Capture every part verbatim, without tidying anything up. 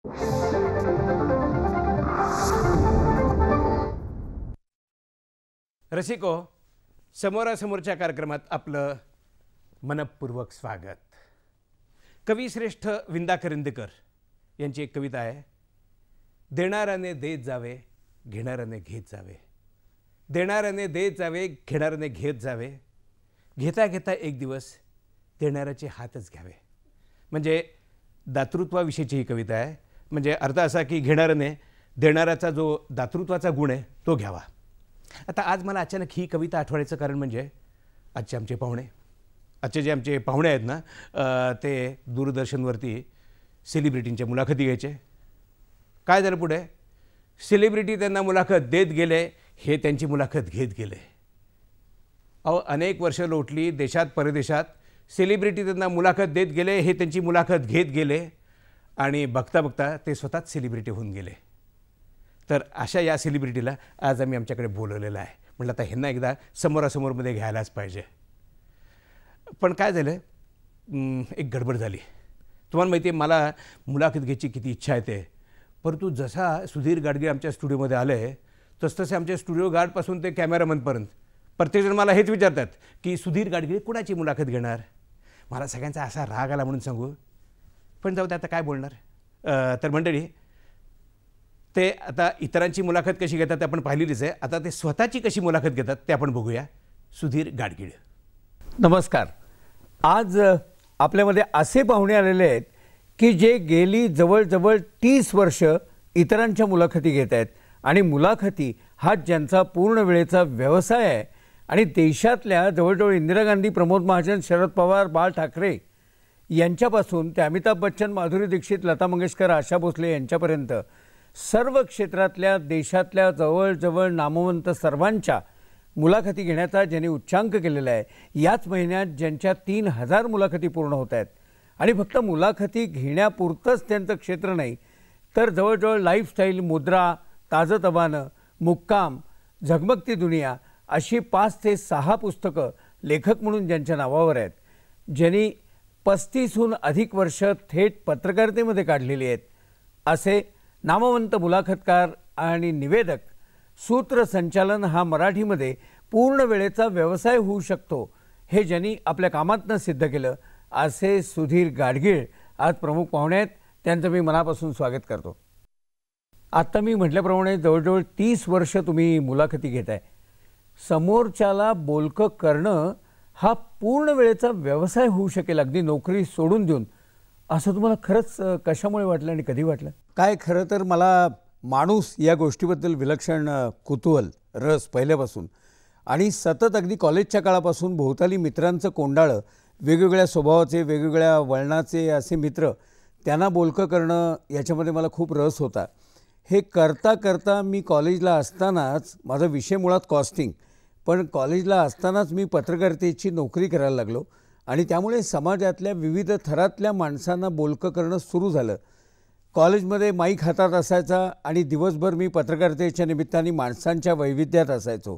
रसिको, समोरासमोरच्या कार्यक्रमात आपलं मनपूर्वक स्वागत। कविश्रेष्ठ विंदा करंदीकर यांची एक कविता आहे, देणाऱ्याने देत जावे, घेणाऱ्याने घेत जावे, देणाऱ्याने देत जावे, घेणाऱ्याने घेत जावे, घेता घेता एक दिवस देणाऱ्याचे हातच घ्यावे। म्हणजे दातृत्वाविषयीची ही कविता आहे। म्हणजे अर्थ असा की घेणाऱ्याने देणाऱ्याचा जो दातृत्वाचा गुण आहे तो घ्यावा। आता आज मला अचानक ही कविता आठवण्याचं कारण म्हणजे आजचे आमचे पाहुणे, आजचे जे आमचे पाहुणे आहेत ना, ते दूरदर्शनवरती सेलिब्रिटींच्या मुलाखती घ्यायचे। काय झालं पुढे? सेलिब्रिटी त्यांना मुलाखत देत गेले, हे त्यांची मुलाखत घेत गेले। अहो, अनेक वर्ष लोटली, देशात परदेशात सेलिब्रिटी त्यांना मुलाखत देत गेले, हे त्यांची मुलाखत घेत गेले आणि बघता बघता ते स्वतःच सेलिब्रिटी होऊन गेले। तर अशा या सेलिब्रिटीला आज आम्ही आमच्याकडे बोलवलेलं आहे। म्हटलं आता ह्यांना एकदा समोरासमोरमध्ये घ्यायलाच पाहिजे। पण काय झालं, एक गडबड झाली। तुम्हाला माहिती आहे मला मुलाखत घ्यायची किती इच्छा आहे ते, परंतु जसा सुधीर गाडगीळ आमच्या स्टुडिओमध्ये आले तसतसे आमच्या स्टुडिओ गार्डपासून ते कॅमेरामनपर्यंत प्रत्येकजण मला हेच विचारतात की सुधीर गाडगीळ कुणाची मुलाखत घेणार। मला सगळ्यांचा असा राग आला म्हणून सांगू, पण जाऊ दे, आता काय बोलणार। तर मंडळी, ते आता इतरांची मुलाखत कशी घेतात ते आपण पाहिलेलीच आहे। आता ते स्वतःची कशी मुलाखत घेतात ते आपण बघूया। सुधीर गाडगीळ। नमस्कार। आज आपल्यामध्ये असे पाहुणे आलेले आहेत की जे गेली जवळजवळ तीस वर्ष इतरांच्या मुलाखती घेत आहेत आणि मुलाखती हा ज्यांचा पूर्ण वेळेचा व्यवसाय आहे। आणि देशातल्या जवळजवळ इंदिरा गांधी, प्रमोद महाजन, शरद पवार, बाळ ठाकरे यांच्यापासून ते अमिताभ बच्चन, माधुरी दीक्षित, लता मंगेशकर, आशा भोसले यांच्यापर्यंत सर्व क्षेत्रातल्या देशातल्या जवळजवळ नामवंत सर्वांच्या मुलाखती घेण्याचा ज्यांनी उच्चांक केलेला आहे। याच महिन्यात ज्यांच्या तीन हजार मुलाखती पूर्ण होत आहेत आणि फक्त मुलाखती घेण्यापुरतंच त्यांचं क्षेत्र नाही, तर जवळजवळ लाईफस्टाईल, मुद्रा, ताजतवानं, मुक्काम, झगमगती दुनिया अशी पाच ते सहा पुस्तकं लेखक म्हणून ज्यांच्या नावावर आहेत, ज्यांनी पस्तीसहून अधिक वर्ष थेट पत्रकारितेमध्ये काढलेली आहेत, असे नामवंत मुलाखतकार आणि निवेदक सूत्रसंचालन हा मराठीमध्ये पूर्ण वेळेचा व्यवसाय होऊ शकतो हे ज्यांनी आपल्या कामातनं सिद्ध केलं, असे सुधीर गाडगीळ आज प्रमुख पाहुणे आहेत। त्यांचं मी मनापासून स्वागत करतो। आता मी म्हटल्याप्रमाणे जवळजवळ तीस वर्ष तुम्ही मुलाखती घेताय। समोरच्याला बोलकं करणं हा पूर्ण वेळेचा व्यवसाय होऊ शकेल अगदी नोकरी सोडून देऊन, असं तुम्हाला खरंच कशामुळे वाटलं आणि कधी वाटलं? काय, खरं तर मला माणूस या गोष्टीबद्दल विलक्षण कुतूहल, रस पहिल्यापासून आणि सतत अगदी कॉलेजच्या काळापासून भोवताली मित्रांचं कोंडाळं, वेगवेगळ्या स्वभावाचे, वेगवेगळ्या वळणाचे असे मित्र, त्यांना बोलकं करणं याच्यामध्ये मला खूप रस होता। हे करता करता मी कॉलेजला असतानाच, माझा विषय मुळात कॉस्टिंग, पण कॉलेजला असतानाच मी पत्रकारितेची नोकरी करायला लागलो आणि त्यामुळे समाजातल्या विविध थरातल्या माणसांना बोलकं करणं सुरू झालं। कॉलेजमध्ये माईक हातात असायचा आणि दिवसभर मी पत्रकारितेच्या निमित्ताने माणसांच्या वैविध्यात असायचो।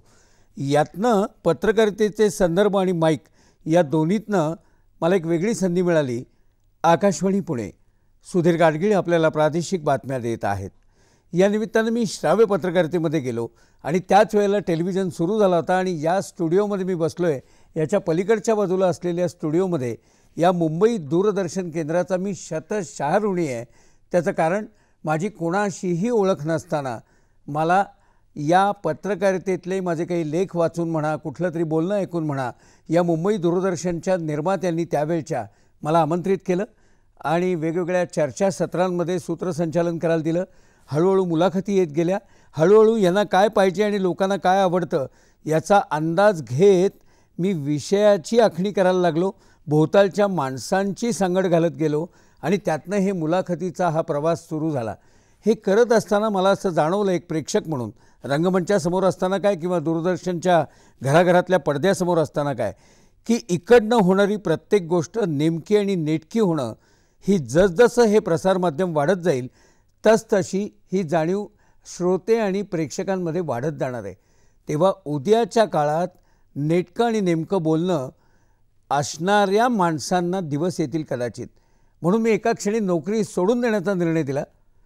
यातनं पत्रकारितेचे संदर्भ आणि माईक या दोन्हीतनं मला एक वेगळी संधी मिळाली। आकाशवाणी पुणे, सुधीर गाडगीळ आपल्याला प्रादेशिक बातम्या देत आहेत। या निमित्तानं मी श्राव्य पत्रकारितेमध्ये गेलो आणि त्याच वेळेला टेलिव्हिजन सुरू झाला होता आणि या स्टुडिओमध्ये मी बसलो आहे, याच्या पलीकडच्या बाजूला असलेल्या स्टुडिओमध्ये या मुंबई दूरदर्शन केंद्राचा मी शतशः ऋणी आहे। त्याचं कारण माझी कोणाशीही ओळख नसताना मला या पत्रकारितेतले माझे काही लेख वाचून म्हणा, कुठलं तरी बोलणं ऐकून म्हणा, या मुंबई दूरदर्शनच्या निर्मात्यांनी त्यावेळच्या मला आमंत्रित केलं आणि वेगवेगळ्या चर्चासत्रांमध्ये सूत्रसंचालन करायला दिलं। हळूहळू मुलाखती येत गेल्या। हळूहळू यांना काय पाहिजे आणि लोकांना काय आवडतं याचा अंदाज घेत मी विषयाची आखणी करायला लागलो, भोवतालच्या माणसांची सांगड घालत गेलो आणि त्यातनं हे मुलाखतीचा हा प्रवास सुरू झाला। हे करत असताना मला असं जाणवलं, एक प्रेक्षक म्हणून, रंगमंचासमोर असताना काय किंवा दूरदर्शनच्या घराघरातल्या पडद्यासमोर असताना काय, की इकडनं होणारी प्रत्येक गोष्ट नेमकी आणि नेटकी होणं ही जसजसं हे प्रसारमाध्यम वाढत जाईल तसतशी ही जाणीव श्रोते आणि प्रेक्षकांमध्ये वाढत जाणार आहे। तेव्हा उद्याच्या काळात नेटकं आणि नेमकं बोलणं असणाऱ्या माणसांना दिवस येतील कदाचित। म्हणून मी एका क्षणी नोकरी सोडून देण्याचा निर्णय दिला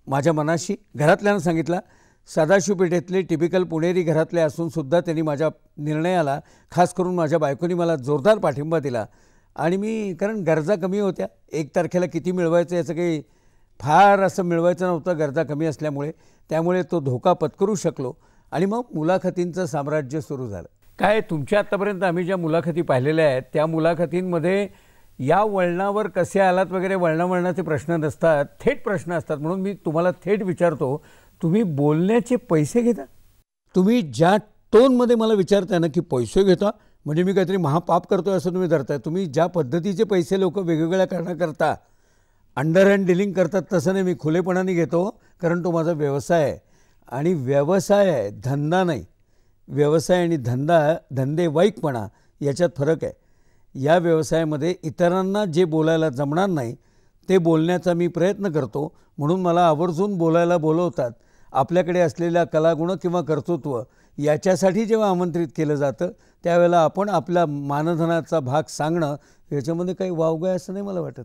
माझ्या मनाशी घरातल्यानं सांगितला. सदाशिव पेठेतले टिपिकल पुणेरी घरातले असूनसुद्धा त्यांनी माझ्या निर्णयाला, खास करून माझ्या बायकोनी मला जोरदार पाठिंबा दिला. आणि मी, कारण गरजा कमी होत्या, एक तारखेला किती मिळवायचं याचं काही फार असं मिळवायचं नव्हतं गरजा कमी असल्यामुळे, त्यामुळे तो धोका पत्करू शकलो. आणि मग मुलाखतींचं साम्राज्य सुरू झालं. काय तुमच्या आत्तापर्यंत आम्ही ज्या मुलाखती पाहिलेल्या आहेत त्या मुलाखतींमध्ये या वळणावर कसे आलात वगैरे वळणावळणाचे प्रश्न नसतात, थेट प्रश्न असतात. म्हणून मी तुम्हाला थेट विचारतो, तुम्ही बोलण्याचे पैसे घेता? तुम्ही ज्या टोनमध्ये मला विचारताय ना की पैसे घेता म्हणजे मी काहीतरी महापाप करतोय असं तुम्ही धरताय. तुम्ही ज्या पद्धतीचे पैसे लोक वेगवेगळ्या कारणाकरता अंडर हँड डिलिंग करतात तसं नाही, मी खुलेपणाने घेतो, कारण तो माझा व्यवसाय आहे. आणि व्यवसाय आहे, धंदा नाही. व्यवसाय आणि धंदा, धंदेवाईकपणा याच्यात फरक आहे. या व्यवसायामध्ये इतरांना जे बोलायला जमणार नाही ते बोलण्याचा मी प्रयत्न करतो, म्हणून मला आवर्जून बोलायला बोलवतात. आपल्याकडे असलेल्या कलागुण किंवा कर्तृत्व याच्यासाठी जेव्हा आमंत्रित केलं जातं त्यावेळेला आपण आपल्या मानधनाचा भाग सांगणं याच्यामध्ये काही वावगं आहे असं नाही मला वाटत.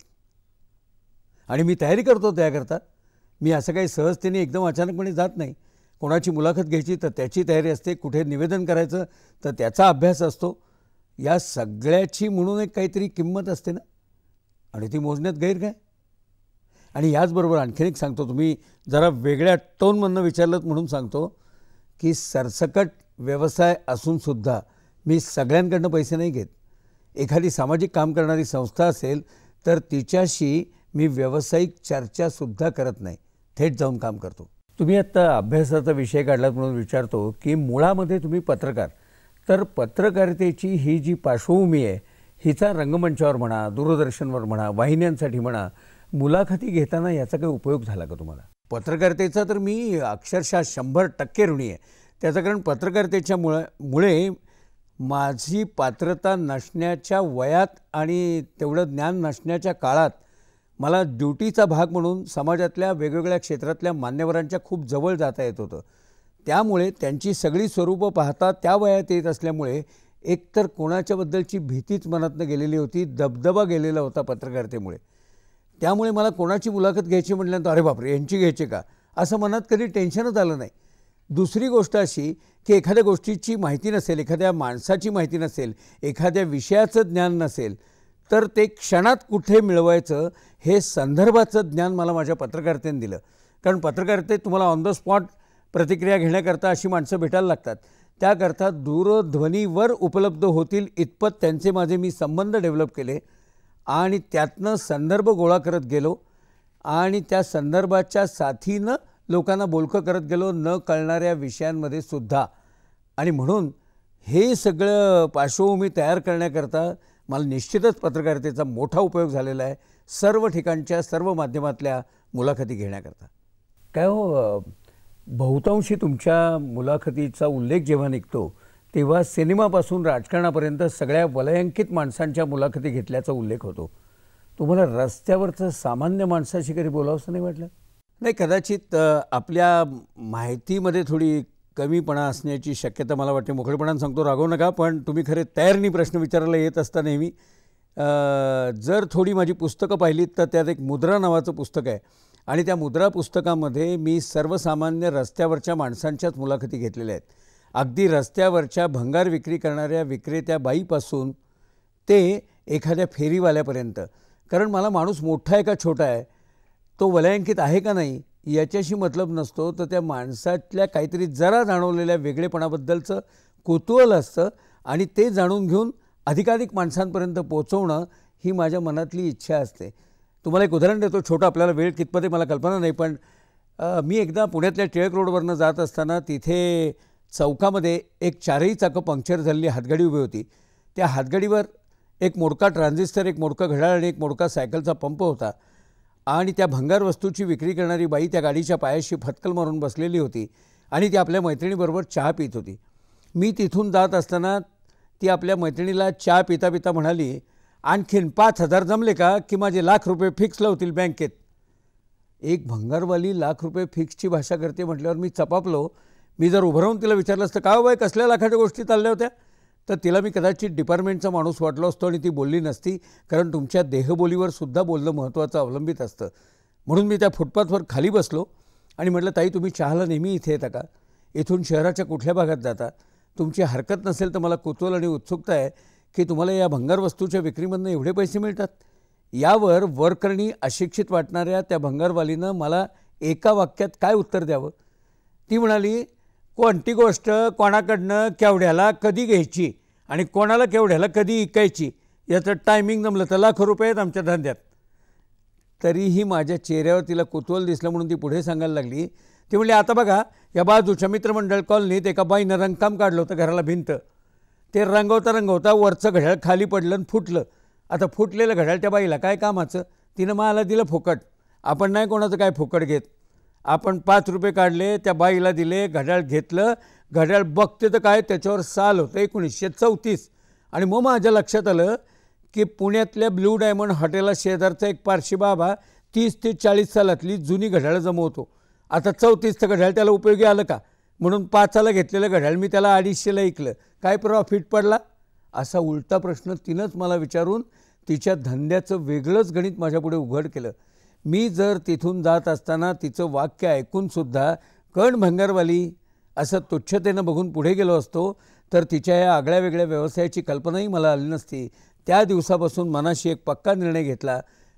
आणि मी तयारी करतो त्याकरता. मी असं काही सहजतेने एकदम अचानकपणे जात नाही. कोणाची मुलाखत घ्यायची तर त्याची तयारी असते, कुठे निवेदन करायचं तर त्याचा अभ्यास असतो. या सगळ्याची म्हणून एक काहीतरी किंमत असते ना, आणि ती मोजण्यात गैर काय. आणि याचबरोबर आणखीन एक सांगतो, तुम्ही जरा वेगळ्या टोनमधनं विचारलं म्हणून सांगतो की सरसकट व्यवसाय असूनसुद्धा मी सगळ्यांकडनं पैसे नाही घेत. एखादी सामाजिक काम करणारी संस्था असेल तर तिच्याशी मी व्यावसायिक चर्चासुद्धा करत नाही, थेट जाऊन काम करतो. तुम्ही आत्ता अभ्यासाचा विषय काढलात म्हणून विचारतो की मुळामध्ये तुम्ही पत्रकार, तर पत्रकारितेची ही जी पार्श्वभूमी आहे हिचा रंगमंचावर म्हणा, दूरदर्शनवर म्हणा, वाहिन्यांसाठी म्हणा, मुलाखती घेताना याचा काही उपयोग झाला का तुम्हाला? पत्रकारितेचा तर मी अक्षरशः शंभर टक्के ऋणी आहे. त्याचं कारण पत्रकारितेच्या मुळे मुळे माझी पात्रता नसण्याच्या वयात आणि तेवढं ज्ञान नसण्याच्या काळात मला ड्युटीचा भाग म्हणून समाजातल्या वेगवेगळ्या क्षेत्रातल्या मान्यवरांच्या खूप जवळ जाता येत होतं. त्यामुळे त्यांची सगळी स्वरूपं पाहता त्या वयात येत असल्यामुळे एकतर कोणाच्याबद्दलची भीतीच मनातनं गेलेली होती, दबदबा गेलेला होता पत्रकारितेमुळे. त्यामुळे मला कोणाची मुलाखत घ्यायची म्हटल्यानंतर अरे बापरे यांची घ्यायची का असं मनात कधी टेन्शनच आलं नाही. दुसरी गोष्ट अशी की एखाद्या गोष्टीची माहिती नसेल, एखाद्या माणसाची माहिती नसेल, एखाद्या विषयाचं ज्ञान नसेल तर ते क्षणात कुठे मिळवायचं हे संदर्भाचं ज्ञान मला माझ्या पत्रकारितेने दिलं. कारण पत्रकारितेत तुम्हाला ऑन द स्पॉट प्रतिक्रिया घेण्याकरता अशी माणसं भेटायला लागतात. त्याकरता दूरध्वनीवर उपलब्ध होतील इतपत त्यांचे माझे मी संबंध डेव्हलप केले आणि त्यातनं संदर्भ गोळा करत गेलो आणि त्या संदर्भाच्या साथीनं लोकांना बोलकं करत गेलो, न कळणाऱ्या विषयांमध्ये सुद्धा. आणि म्हणून हे सगळं पार्श्वभूमी तयार करण्याकरता मला निश्चितच पत्रकारितेचा मोठा उपयोग झालेला आहे, सर्व ठिकाणच्या सर्व माध्यमातल्या मुलाखती घेण्याकरता. काय हो, बहुतांशी तुमच्या मुलाखतीचा उल्लेख जेव्हा निघतो तेव्हा सिनेमापासून राजकारणापर्यंत सगळ्या वलयांकित माणसांच्या मुलाखती घेतल्याचा उल्लेख होतो. तुम्हाला रस्त्यावरचं सामान्य माणसाशी कधी बोलावंसं नाही वाटलं? नाही, कदाचित आपल्या माहितीमध्ये थोडी कमीपणा असण्याची शक्यता मला वाटते. मोकळेपणाने सांगतो, रागवू नका, पण तुम्ही खरे तयारीने प्रश्न विचारायला येत असता नेहमी. जर थोडी माझी पुस्तकं पाहिलीत तर त्यात एक मुद्रा नावाचं पुस्तक आहे आणि त्या मुद्रा पुस्तकामध्ये मी सर्वसामान्य रस्त्यावरच्या माणसांच्याच मुलाखती घेतलेल्या आहेत. अगदी रस्त्यावरच्या भंगार विक्री करणाऱ्या विक्रेत्या बाईपासून ते एखाद्या फेरीवाल्यापर्यंत. कारण मला माणूस मोठा आहे का छोटा आहे, तो वलयांकित आहे का नाही याच्याशी मतलब नसतो, तर त्या माणसातल्या काहीतरी जरा जाणवलेल्या वेगळेपणाबद्दलचं कुतूहल असतं आणि ते जाणून घेऊन अधिकाधिक माणसांपर्यंत पोचवणं ही माझ्या मनातली इच्छा असते. तुम्हाला एक उदाहरण देतो, छोटं, आपल्याला वेळ कितपत आहे मला कल्पना नाही, पण मी एकदा पुण्यातल्या टिळक रोडवरनं जात असताना तिथे चौकामध्ये एक चारही चाकं पंक्चर झालेली हातगाडी उभी होती. त्या हातगाडीवर एक मोडका ट्रान्झिस्टर, एक मोडका घड्याळ आणि एक मोडका सायकलचा पंप होता आणि त्या भंगार वस्तूची विक्री करणारी बाई त्या गाडीच्या पायाशी फटकल मारून बसलेली होती आणि ती आपल्या मैत्रिणीबरोबर चहा पित होती. मी तिथून जात असताना ती आपल्या मैत्रिणीला चहा पिता पिता म्हणाली, आणखीन पाच हजार जमले का की माझे लाख रुपये फिक्स लावतील बँकेत. एक भंगारवाली लाख रुपये फिक्सची भाषा करते म्हटल्यावर मी चपापलो. मी जर उभं राहून तिला विचारलं असतं का बाई कसल्या लाखाच्या गोष्टी चालल्या होत्या, तर तिला मी कदाचित डिपार्टमेंटचा माणूस वाटलो असतो आणि ती बोलली नसती. कारण तुमच्या देहबोलीवर सुद्धा बोलणं महत्त्वाचं अवलंबित असतं. म्हणून मी त्या फुटपाथवर खाली बसलो आणि म्हटलं, ताई तुम्ही चहाला नेहमी इथे येता का? इथून शहराच्या कुठल्या भागात जाता? तुमची हरकत नसेल तर मला कुतूहल आणि उत्सुकता आहे की तुम्हाला या भंगार वस्तूच्या विक्रीमधनं एवढे पैसे मिळतात. यावर वरकरणी अशिक्षित वाटणाऱ्या त्या भंगारवालीनं मला एका वाक्यात काय उत्तर द्यावं? ती म्हणाली, कोणती गोष्ट कोणाकडनं केवढ्याला कधी घ्यायची आणि कोणाला केवढ्याला कधी विकायची याचं टायमिंग जमलं तर लाखो रुपये आहेत आमच्या धंद्यात. तरीही माझ्या चेहऱ्यावर तिला कुतूहल दिसलं म्हणून ती पुढे सांगायला लागली. ती म्हणली, आता बघा या बाजूच्या मित्रमंडळ कॉलनीत एका बाईनं रंगकाम काढलं होतं घराला भिंत. ते रंगवता रंगवता वरचं घड्याळ खाली पडलं आणि फुटलं. आता फुटलेलं घड्याळ त्या बाईला काय कामाचं? तिनं मला दिलं फुकट. आपण नाही कोणाचं काय फुकट घेत. आपण पाच रुपये काढले, त्या बाईला दिले, घड्याळ घेतलं. घड्याळ बघते तर काय त्याच्यावर साल होतं एकोणीसशे चौतीस. आणि मग माझ्या लक्षात आलं की पुण्यातल्या ब्ल्यू डायमंड हॉटेलला शेजारचा एक पारशी बाबा तीस ते चाळीस सालातली जुनी घड्याळं जमवतो. आता चौतीसचं घड्याळ त्याला उपयोगी आलं का? म्हणून पाचाला घेतलेलं घड्याळ मी त्याला अडीचशेला ऐकलं. काय प्रॉफिट पडला? असा उलटा प्रश्न तिनंच मला विचारून तिच्या धंद्याचं वेगळंच गणित माझ्यापुढे उघड केलं. मी जर तिथून जात असताना तिचं वाक्य ऐकूनसुद्धा कण भंगारवाली असं तुच्छतेनं बघून पुढे गेलो असतो तर तिच्या या आगळ्या वेगळ्या व्यवसायाची कल्पनाही मला आली नसती. त्या दिवसापासून मनाशी एक पक्का निर्णय घेतला,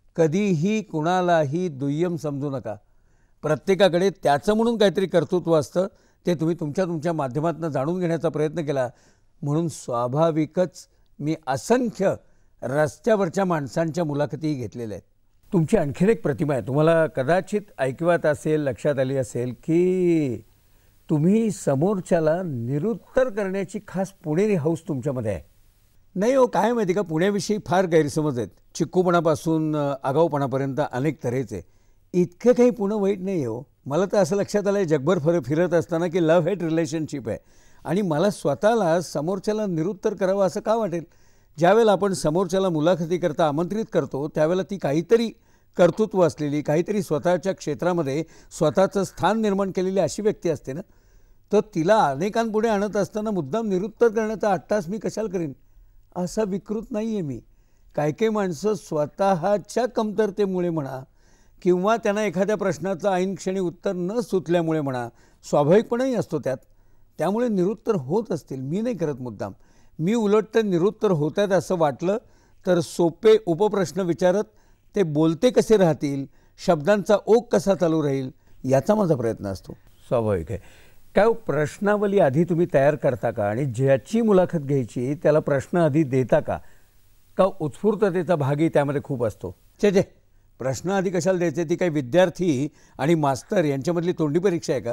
कधीही कुणालाही दुय्यम समजू नका. प्रत्येकाकडे त्याचं म्हणून काहीतरी कर्तृत्व असतं, ते तुम्ही तुमच्या तुमच्या माध्यमातून जाणून घेण्याचा प्रयत्न केला. म्हणून स्वाभाविकच मी असंख्य रस्त्यावरच्या माणसांच्या मुलाखतीही घेतलेल्या आहेत. तुमची आणखीन एक प्रतिमा आहे. तुम्हाला कदाचित ऐकिवात असेल, लक्षात आली असेल की तुम्ही समोरच्याला निरुत्तर करण्याची खास पुणेरी हौस तुमच्यामध्ये आहे. नाही हो, काय माहिती का, पुण्याविषयी फार गैरसमज आहेत. चिक्कूपणापासून आगाऊपणापर्यंत अनेक तऱ्हेचे. इतकं काही पुणं वाईट नाही हो. मला तर असं लक्षात आलं आहे जगभर फर फिरत असताना की लव्ह हेट रिलेशनशिप आहे. आणि मला स्वतःला समोरच्याला निरुत्तर करावं असं का वाटेल? ज्यावेळेला आपण समोरच्याला मुलाखती करता आमंत्रित करतो त्यावेळेला ती काहीतरी कर्तृत्व असलेली, काहीतरी स्वतःच्या क्षेत्रामध्ये स्वतःचं स्थान निर्माण केलेली अशी व्यक्ती असते ना, तर तिला अनेकांपुढे आणत असताना मुद्दाम निरुत्तर करण्याचा अट्टास मी कशाला करीन? असा विकृत नाही आहे मी. काही काही माणसं स्वतःच्या कमतरतेमुळे म्हणा किंवा त्यांना एखाद्या प्रश्नाचं ऐन क्षणी उत्तर न सुचल्यामुळे म्हणा, स्वाभाविकपणाही असतो त्यात, त्यामुळे निरुत्तर होत असतील. मी नाही करत मुद्दाम. मी उलट ते निरुत्तर होत आहेत असं वाटलं तर सोपे उपप्रश्न विचारत ते बोलते कसे राहतील, शब्दांचा ओघ कसा चालू राहील याचा माझा प्रयत्न असतो. स्वाभाविक आहे. काय प्रश्नावली आधी तुम्ही तयार करता का? आणि ज्याची मुलाखत घ्यायची त्याला प्रश्न आधी देता का? का उत्स्फूर्ततेचा भागही त्यामध्ये खूप असतो? छे छे, प्रश्न आधी कशाला द्यायचे? ती काही विद्यार्थी आणि मास्तर यांच्यामधली तोंडी परीक्षा आहे का?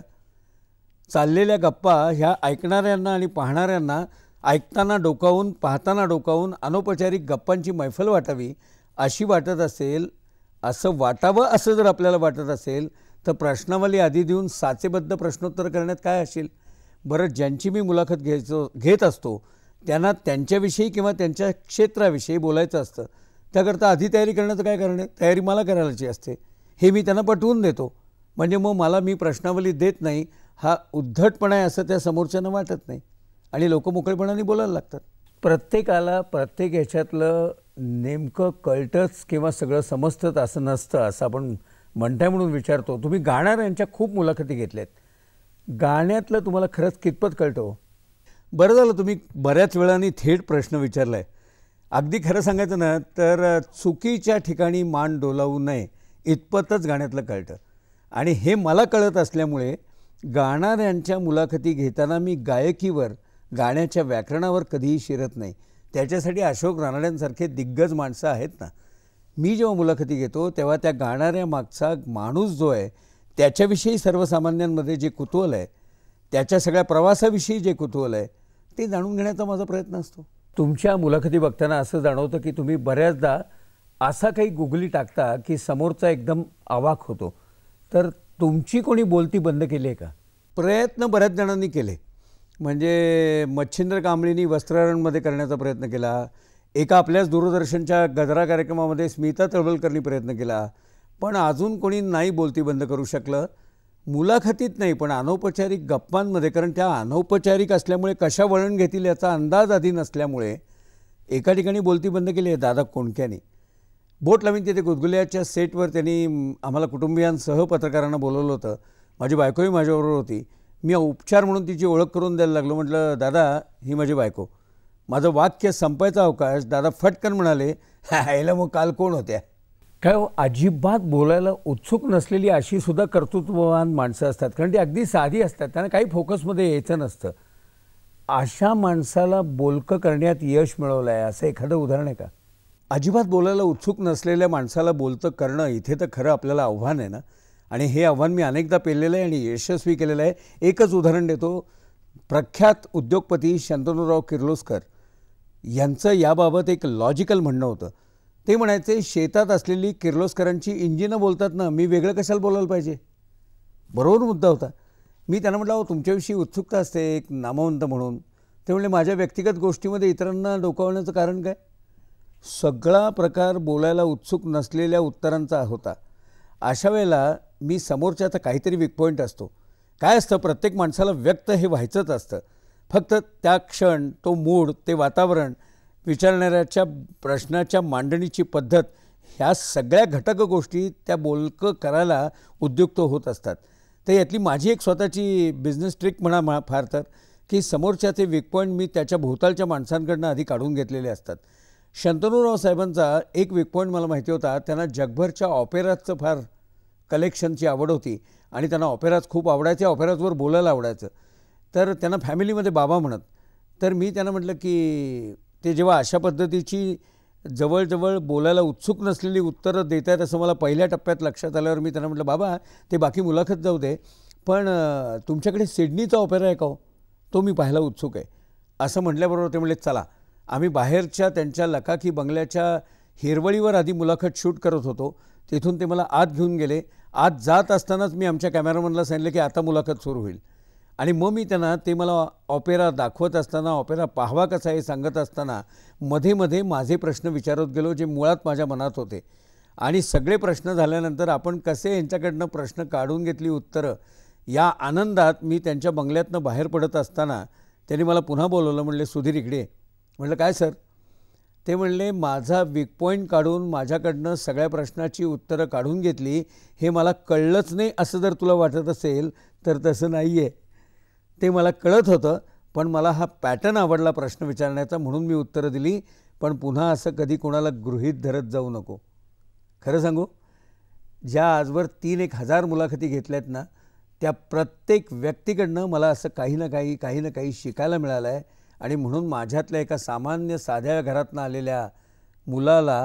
चाललेल्या गप्पा ह्या ऐकणाऱ्यांना आणि पाहणाऱ्यांना ऐकताना डोकावून, पाहताना डोकावून अनौपचारिक गप्पांची मैफल वाटावी अशी वाटत असेल, असं वाटावं असं जर आपल्याला वाटत असेल तर प्रश्नावली आधी देऊन साचेबद्ध प्रश्नोत्तर करण्यात काय असेल? बरं, ज्यांची मी मुलाखत घ्यायचो घेत असतो त्यांना त्यांच्याविषयी किंवा त्यांच्या क्षेत्राविषयी बोलायचं असतं. त्याकरता आधी तयारी करण्याचं काय कारण आहे? तयारी मला करायची असते, हे मी त्यांना पटवून देतो. म्हणजे मग मला मी प्रश्नावली देत नाही हा उद्धटपणा आहे असं त्या समोरच्यांना वाटत नाही आणि लोक मोकळेपणाने बोलायला लागतात. प्रत्येकाला प्रत्येक ह्याच्यातलं नेमकं कळतंच किंवा सगळं समजतंच असं नसतं, असं आपण म्हणताय म्हणून विचारतो. तुम्ही गाणाऱ्यांच्या खूप मुलाखती घेतल्यात. गाण्यातलं तुम्हाला खरंच कितपत कळतं? बरं झालं तुम्ही बऱ्याच वेळाने थेट प्रश्न विचारला आहे. अगदी खरं सांगायचं ना तर चुकीच्या ठिकाणी मान डोलावू नये इतपतच गाण्यातलं कळतं. आणि हे मला कळत असल्यामुळे गाणाऱ्यांच्या मुलाखती घेताना मी गायकीवर, गाण्याच्या व्याकरणावर कधीही शिरत नाही. त्याच्यासाठी अशोक रानड्यांसारखे दिग्गज माणसं आहेत ना. मी जेव्हा मुलाखती घेतो तेव्हा त्या गाणाऱ्या मागचा माणूस जो आहे त्याच्याविषयी सर्वसामान्यांमध्ये जे कुतूहल आहे, त्याच्या सगळ्या प्रवासाविषयी जे कुतूहल आहे ते जाणून घेण्याचा माझा प्रयत्न असतो. तुमच्या मुलाखती बघताना असं जाणवतं की तुम्ही बऱ्याचदा असा काही गुगली टाकता की समोरचा एकदम अवाक होतो. तर तुमची कोणी बोलती बंद केली आहे का? प्रयत्न बऱ्याच जणांनी केले. म्हणजे मच्छिंद्र कांबळींनी वस्त्रारणमध्ये करण्याचा प्रयत्न केला. एका आपल्याच दूरदर्शनच्या गजरा कार्यक्रमामध्ये स्मिता तळवलकरनी प्रयत्न केला. पण अजून कोणी नाही बोलती बंद करू शकलं. मुलाखतीत नाही पण अनौपचारिक गप्पांमध्ये, कारण त्या अनौपचारिक असल्यामुळे कशा वळण घेतील याचा अंदाज आधी नसल्यामुळे एका ठिकाणी बोलती बंद केली आहे दादा कोंडक्यानी. बोट लावून तिथे गुदगुल्याच्या सेटवर त्यांनी आम्हाला कुटुंबियांसह पत्रकारांना बोलवलं होतं. माझी बायकोही माझ्याबरोबर होती. मी उपचार म्हणून तिची ओळख करून द्यायला लागलो. म्हटलं, दादा ही माझी बायको. माझं वाक्य संपायचा अवकाश दादा फटकन म्हणाले, ह्याला मग काल कोण होत्या? काय हो, अजिबात बोलायला उत्सुक नसलेली अशी सुद्धा कर्तृत्ववान माणसं असतात, कारण ती अगदी साधी असतात, त्यांना काही फोकसमध्ये यायचं नसतं. अशा माणसाला बोलकं करण्यात यश मिळवलं आहे असं एखादं उदाहरण आहे का? अजिबात बोलायला उत्सुक नसलेल्या माणसाला बोलतं करणं इथे तर खरं आपल्याला आव्हान आहे ना. आणि हे आव्हान मी अनेकदा पेललेलं आहे आणि यशस्वी केलेलं आहे. एकच उदाहरण देतो. प्रख्यात उद्योगपती शंतनुराव किर्लोस्कर यांचं याबाबत एक लॉजिकल म्हणणं होतं. ते म्हणायचे, शेतात असलेली किर्लोस्करांची इंजिनं बोलतात ना, मी वेगळं कशाला बोलायला पाहिजे? बरोबर मुद्दा होता. मी त्यांना म्हटलं, अहो तुमच्याविषयी उत्सुकता असते एक नामवंत म्हणून. ते म्हणले, माझ्या व्यक्तिगत गोष्टीमध्ये इतरांना डोकावण्याचं कारण काय? सगळा प्रकार बोलायला उत्सुक नसलेल्या उत्तरांचा होता. अशा वेळेला मी समोरच्याचा काहीतरी वीक पॉईंट असतो. काय असतं, प्रत्येक माणसाला व्यक्त हे व्हायचंच असतं. फक्त त्या क्षण, तो मूड, ते वातावरण, विचारणाऱ्याच्या प्रश्नाच्या मांडणीची पद्धत, ह्या सगळ्या घटक गोष्टी त्या बोलकं करायला उद्युक्त होत असतात. तर यातली माझी एक स्वतःची बिझनेस ट्रिक म्हणा मा फार तर, की समोरच्याचे वीक पॉईंट मी त्याच्या भोवतालच्या माणसांकडनं आधी काढून घेतलेले असतात. शंतनुराव साहेबांचा एक वीक पॉईंट मला माहिती होता. त्यांना जगभरच्या ऑपेराजचं फार कलेक्शनची आवड होती आणि त्यांना ऑपेराज खूप आवडायचे, ऑपेराजवर बोलायला आवडायचं. तर त्यांना फॅमिलीमध्ये बाबा म्हणत. तर मी त्यांना म्हटलं की ते जेव्हा अशा पद्धतीची जवळजवळ बोलायला उत्सुक नसलेली उत्तरं देत आहेत असं मला पहिल्या टप्प्यात लक्षात आल्यावर मी त्यांना म्हटलं, बाबा ते बाकी मुलाखत जाऊ दे, पण तुमच्याकडे सिडनीचा ऑपेरा आहे का हो? तो मी पाहायला उत्सुक आहे. असं म्हटल्याबरोबर ते म्हणले, चला. आम्ही बाहेरच्या त्यांच्या लकाकी बंगल्याच्या हिरवळीवर आधी मुलाखत शूट करत होतो. तिथून ते मला आत घेऊन गेले. आत जात असतानाच मी आमच्या कॅमेरामनला सांगितलं की आता मुलाखत सुरू होईल. आणि मग मी त्यांना ते मला ऑपेरा दाखवत असताना, ऑपेरा पाहावा कसा हे सांगत असताना मध्ये मध्ये माझे प्रश्न विचारत गेलो, जे मुळात माझ्या मनात होते. आणि सगळे प्रश्न झाल्यानंतर आपण कसे यांच्याकडनं प्रश्न काढून घेतली उत्तरं, या आनंदात मी त्यांच्या बंगल्यातनं बाहेर पडत असताना त्यांनी मला पुन्हा बोलवलं. म्हणले, सुधीर इकडे. म्हटलं, काय सर? ते म्हणले, माझा वीक पॉईंट काढून माझ्याकडनं सगळ्या प्रश्नाची उत्तरं काढून घेतली, हे मला कळलंच नाही असं जर तुला वाटत असेल तर तसं नाही आहे. ते मला कळत होतं, पण मला हा पॅटर्न आवडला प्रश्न विचारण्याचा म्हणून मी उत्तरं दिली. पण पुन्हा असं कधी कोणाला गृहीत धरत जाऊ नको. खरं सांगू, ज्या आजवर तीन एक हजार मुलाखती घेतल्यात ना, त्या प्रत्येक व्यक्तीकडनं मला असं काही ना काही काही ना काही शिकायला मिळालं आहे. आणि म्हणून माझ्यातल्या एका सामान्य साध्या घरातनं आलेल्या मुलाला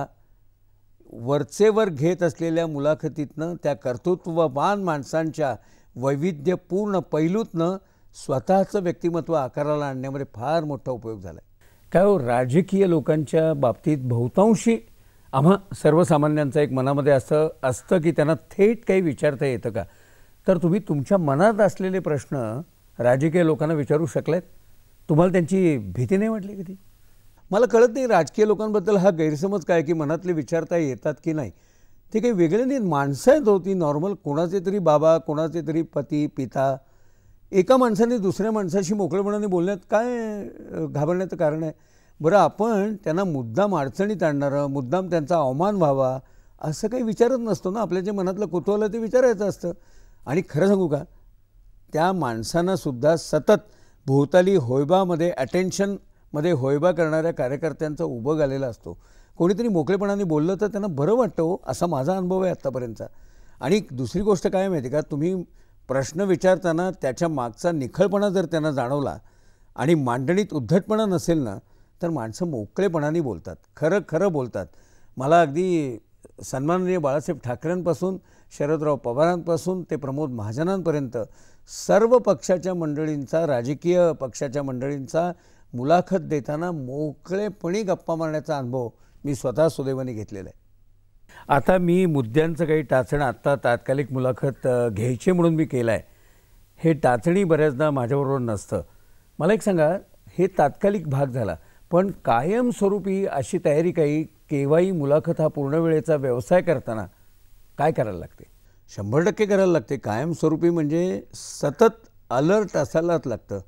वरचेवर घेत असलेल्या मुलाखतीतनं, त्या कर्तृत्ववान माणसांच्या वैविध्यपूर्ण पैलूतनं स्वतःचं व्यक्तिमत्व आकाराला आणण्यामध्ये फार मोठा उपयोग झाला आहे. काय हो, राजकीय लोकांच्या बाबतीत बहुतांशी आम्हा सर्वसामान्यांचं एक मनामध्ये असं असतं की त्यांना थेट काही विचारता येतं का? तर तुम्ही तुमच्या मनात असलेले प्रश्न राजकीय लोकांना विचारू शकलेत? तुम्हाला त्यांची भीती नाही वाटली कधी? मला कळत नाही राजकीय लोकांबद्दल हा गैरसमज काय की मनातले विचारता येतात की नाही. ते काही वेगळे नाही, माणसं आहेत होती नॉर्मल. कोणाचे तरी बाबा, कोणाचे तरी पती, पिता. एका माणसाने दुसऱ्या माणसाशी मोकळेपणाने बोलण्यात काय घाबरण्याचं कारण आहे? बरं, आपण त्यांना मुद्दाम अडचणीत आणणारं, मुद्दाम त्यांचा अवमान व्हावा असं काही विचारत नसतो ना. आपल्या जे मनातलं कुतूहल आहे ते विचारायचं असतं. आणि खरं सांगू का, त्या माणसांनासुद्धा सतत भोवताली होयबामध्ये, अटेन्शनमध्ये होयबा करणाऱ्या कार्यकर्त्यांचा उभं आलेला असतो. कोणीतरी मोकळेपणाने बोललं तर त्यांना बरं वाटतं हो, असा माझा अनुभव आहे आत्तापर्यंतचा. आणि दुसरी गोष्ट काय माहिती का, तुम्ही प्रश्न विचारताना त्याच्या मागचा निखळपणा जर त्यांना जाणवला आणि मांडणीत उद्धटपणा नसेल ना, तर माणसं मोकळेपणाने बोलतात, खरं खरं बोलतात. मला अगदी सन्माननीय बाळासाहेब ठाकरेंपासून शरदराव पवारांपासून ते प्रमोद महाजनांपर्यंत सर्व पक्षाच्या मंडळींचा, राजकीय पक्षाच्या मंडळींचा मुलाखत देताना मोकळेपणी गप्पा मारण्याचा अनुभव मी स्वतः सुदैवाने घेतलेला आहे. आता मी मुद्द्यांचं काही टाचणं आत्ता तात्कालिक मुलाखत घ्यायची म्हणून मी केलं आहे. हे टाचणी बऱ्याचदा माझ्याबरोबर नसतं. मला एक सांगा, हे तात्कालिक भाग झाला, पण कायमस्वरूपी अशी तयारी काही केव्हाही मुलाखत हा पूर्ण वेळेचा व्यवसाय करताना काय करायला लागते? शंभर टक्के करायला लागते. कायमस्वरूपी म्हणजे सतत अलर्ट असायलाच लागतं,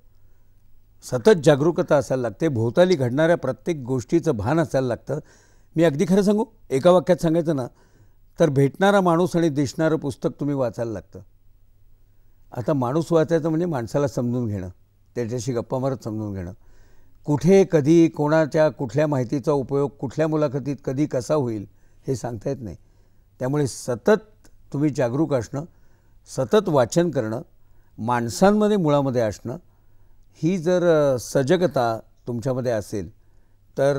सतत जागरूकता असायला लागते, भोवताली घडणाऱ्या प्रत्येक गोष्टीचं भान असायला लागतं. मी अगदी खरं सांगू, एका वाक्यात सांगायचं ना, तर भेटणारा माणूस आणि दिसणारं पुस्तक तुम्ही वाचायला लागतं. आता माणूस वाचायचं म्हणजे माणसाला समजून घेणं, त्याच्याशी गप्पा मारत समजून घेणं. कुठे कधी कोणाच्या कुठल्या माहितीचा उपयोग कुठल्या मुलाखतीत कधी कसा होईल हे सांगता येत नाही. त्यामुळे सतत तुम्ही जागरूक असणं, सतत वाचन करणं, माणसांमध्ये मुळामध्ये असणं, ही जर सजगता तुमच्यामध्ये असेल तर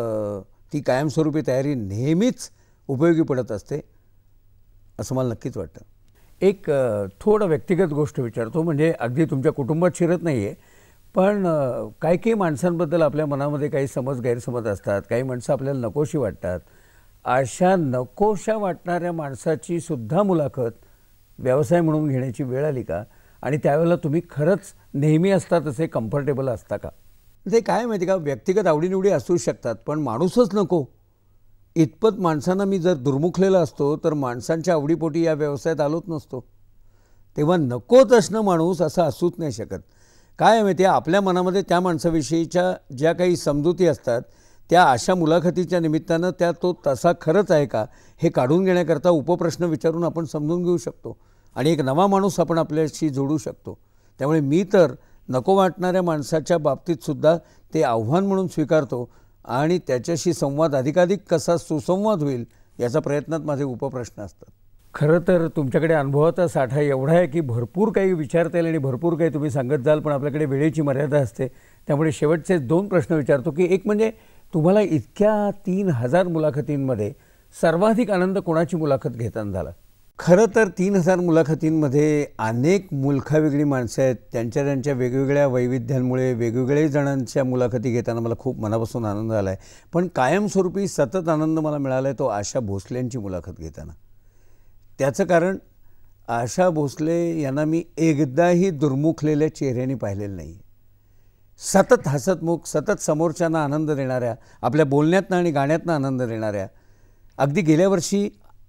ती कायमस्वरूपी तयारी नेहमीच उपयोगी पडत असते असं मला नक्कीच वाटतं. एक थोडं व्यक्तिगत गोष्ट विचारतो, म्हणजे अगदी तुमच्या कुटुंबात शिरत नाही आहे, पण काही काही माणसांबद्दल आपल्या मनामध्ये काही समज गैरसमज असतात, काही माणसं आपल्याला नकोशी वाटतात. अशा नकोशा वाटणाऱ्या माणसाची सुद्धा मुलाखत व्यवसाय म्हणून घेण्याची वेळ आली का? आणि त्यावेळेला तुम्ही खरंच नेहमी असता तसे कम्फर्टेबल असता का? ते काय माहिती का, व्यक्तिगत आवडीनिवडी असू शकतात, पण माणूसच नको इतपत माणसांना मी जर दुर्मुखलेला असतो तर माणसांच्या आवडीपोटी या व्यवसायात आलोच नसतो. तेव्हा नकोच असणं माणूस असं असूच नाही शकत. काय माहिती आहे, आपल्या मनामध्ये त्या माणसाविषयीच्या ज्या काही समजुती असतात त्या अशा मुलाखतीच्या निमित्तानं त्या तो तसा खरंच आहे का हे काढून घेण्याकरता उपप्रश्न विचारून आपण समजून घेऊ शकतो आणि एक नवा माणूस आपण आपल्याशी जोडू शकतो. त्यामुळे मी तर नको वाटणाऱ्या माणसाच्या बाबतीतसुद्धा ते आव्हान म्हणून स्वीकारतो आणि त्याच्याशी संवाद अधिकाधिक कसा सुसंवाद होईल याचा प्रयत्नात माझे उपप्रश्न असतात. खरं तर तुमच्याकडे अनुभवाचा साठा एवढा आहे की भरपूर काही विचारता येईल आणि भरपूर काही तुम्ही सांगत जाल, पण आपल्याकडे वेळेची मर्यादा असते. त्यामुळे शेवटचे दोन प्रश्न विचारतो की एक म्हणजे तुम्हाला इतक्या तीन हजार मुलाखतींमध्ये सर्वाधिक आनंद कोणाची मुलाखत घेताना झाला? खरं तर तीन हजार मुलाखतींमध्ये अनेक मुलखावेगळी माणसं आहेत, त्यांच्या त्यांच्या वेगवेगळ्या वैविध्यांमुळे वेगवेगळ्या जणांच्या मुलाखती घेताना मला खूप मनापासून आनंद आला आहे. पण कायमस्वरूपी सतत आनंद मला मिळाला आहे तो आशा भोसलेंची मुलाखत घेताना. त्याचं कारण आशा भोसले यांना मी एकदाही दुर्मुखलेल्या चेहऱ्याने पाहिलेलं नाही. सतत हसतमुख, सतत समोरच्यांना आनंद देणाऱ्या, आपल्या बोलण्यातनं आणि गाण्यातनं आनंद देणाऱ्या. अगदी गेल्या वर्षी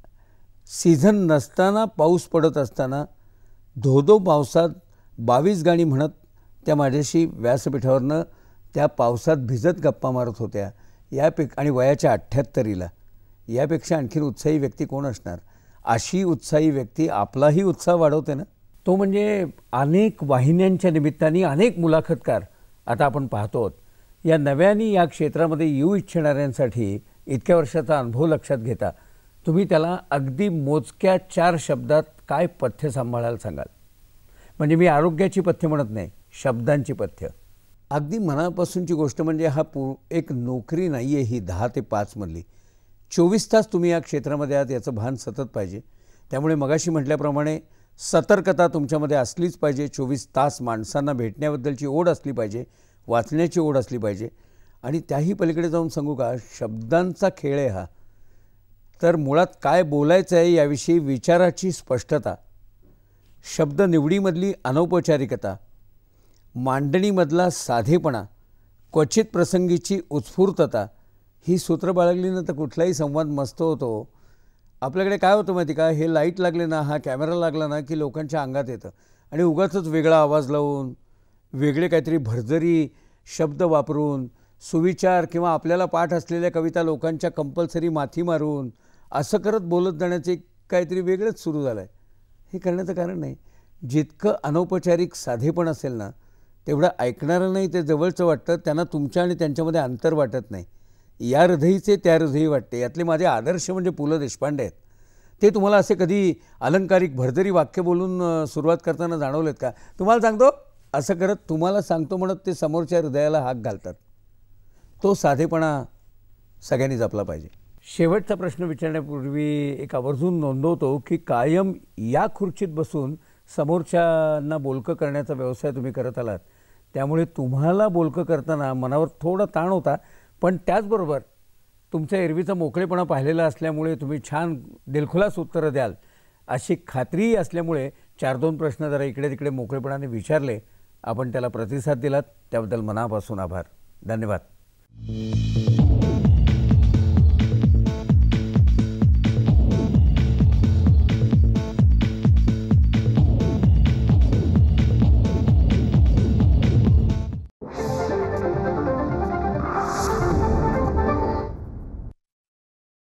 सीझन नसताना पाऊस पडत असताना धोधो पावसात बावीस गाणी म्हणत त्या माझ्याशी व्यासपीठावरनं त्या पावसात भिजत गप्पा मारत होत्या. यापेक आणि वयाच्या अठ्ठ्याहत्तरीला यापेक्षा आणखीन उत्साही व्यक्ती कोण असणार? अशी उत्साही व्यक्ती आपलाही उत्साह वाढवते ना. तो म्हणजे अनेक वाहिन्यांच्या निमित्ताने अनेक मुलाखतकार आता आपण पाहतो आहोत. या नव्याने या क्षेत्रामध्ये येऊ इच्छिणाऱ्यांसाठी इतक्या वर्षाचा अनुभव लक्षात घेता तुम्ही त्याला अगदी मोजक्या चार शब्दात काय पथ्य सांभाळायला सांगाल? म्हणजे मी आरोग्याची पथ्य म्हणत नाही, शब्दांची पथ्य. अगदी मनापासूनची गोष्ट म्हणजे हा पू एक नोकरी नाही आहे ही दहा ते पाचमधली. चोवीस तास तुम्ही या क्षेत्रामध्ये आहात याचं भान सतत पाहिजे. त्यामुळे मगाशी म्हटल्याप्रमाणे सतर्कता तुमच्यामध्ये असलीच पाहिजे. चोवीस तास माणसांना भेटण्याबद्दलची ओढ असली पाहिजे, वाचण्याची ओढ असली पाहिजे. आणि त्याही पलीकडे जाऊन सांगू का, शब्दांचा खेळ आहे हा. तर मुळात काय बोलायचं आहे याविषयी विचाराची स्पष्टता, शब्द निवडीमधली अनौपचारिकता, मांडणीमधला साधेपणा, क्वचित प्रसंगीची उत्स्फूर्तता, ही सूत्र बाळगली ना तर कुठलाही संवाद मस्त होतो. आपल्याकडे काय होतं माहिती का, हे लाईट लागले ना, हा कॅमेरा लागला ना की लोकांच्या अंगात येतं आणि उगाचच वेगळा आवाज लावून वेगळे काहीतरी भरजरी शब्द वापरून सुविचार किंवा आपल्याला पाठ असलेल्या कविता लोकांच्या कंपल्सरी माथी मारून असं करत बोलत जाण्याचे काहीतरी वेगळंच सुरू झालं आहे. हे करण्याचं कारण नाही. जितकं अनौपचारिक साधेपण असेल ना तेवढं ऐकणारं नाही ते जवळचं वाटतं, त्यांना तुमच्या आणि त्यांच्यामध्ये अंतर वाटत नाही. या हृदयीचे त्या हृदयी वाटते. यातले माझे आदर्श म्हणजे पु ल देशपांडे आहेत. ते तुम्हाला असे कधी अलंकारिक भरजरी वाक्य बोलून सुरुवात करताना जाणवलेत का? तुम्हाला सांगतो असं करत तुम्हाला सांगतो म्हणत ते समोरच्या हृदयाला हाक घालतात. तो साधेपणा सगळ्यांनी जपला पाहिजे. शेवटचा प्रश्न विचारण्यापूर्वी एक आवर्जून नोंदवतो की कायम या खुर्चीत बसून समोरच्यांना बोलकं करण्याचा व्यवसाय तुम्ही करत आलात. त्यामुळे तुम्हाला बोलकं करताना मनावर थोडा ताण होता, पण त्याचबरोबर तुमचा एरवीचा मोकळेपणा पाहिलेला असल्यामुळे तुम्ही छान दिलखुलास उत्तरं द्याल अशी खात्री असल्यामुळे चार दोन प्रश्न जरा इकडे तिकडे मोकळेपणाने विचारले. आपण त्याला प्रतिसाद दिलात त्याबद्दल मनापासून आभार. धन्यवाद.